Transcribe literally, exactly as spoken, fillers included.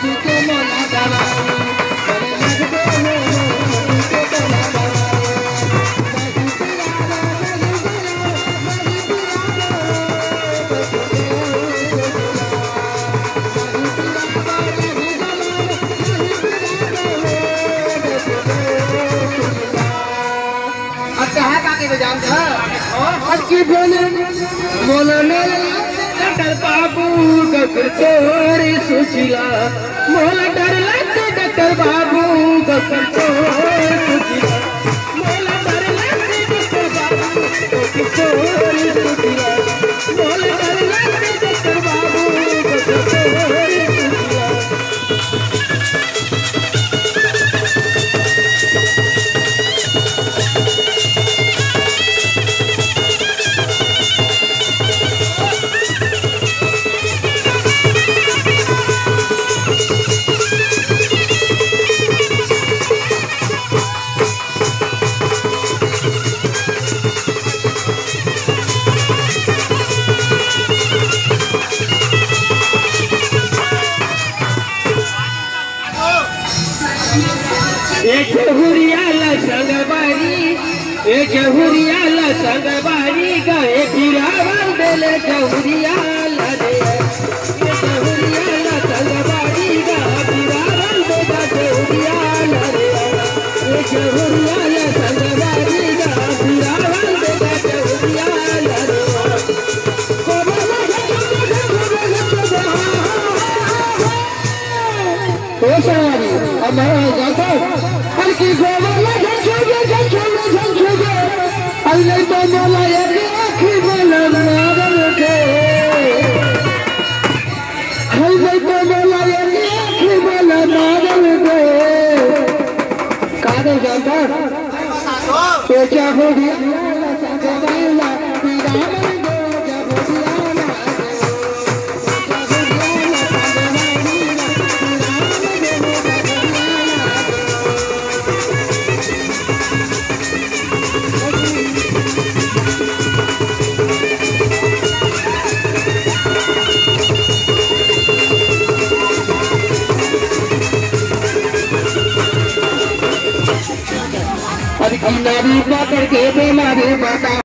बाबू डॉक्टर चोरी सुशीला मोला डर लगते डॉक्टर बाबू डॉक्टर चोरी सुशीला मोला डर लगते डॉक्टर बाबू डॉक्टर चोरी सुशीला मोला डर लगते डॉक्टर बाबू डॉक्टर चोरी सुशीला। हुरियाला संगबारी एक हुरियाला संगबारी गए फिरावल देले हुरियाला रे हुरियाला संगबारी गए फिरावल देले हुरियाला रे एक हुरियाला संगबारी गए फिरावल देले हुरियाला रे ओ सवारी हमारा जाता हल्की गोवाला झंझोगे झंझोगे झंझोगे अल्ले तो मोला एक आँखी वाला नारल के अल्ले तो मोला एक आँखी वाला नारल के काहे जाता तो क्या हो गया संगवाला पिरामल नारी पकड़ के बीमारी बता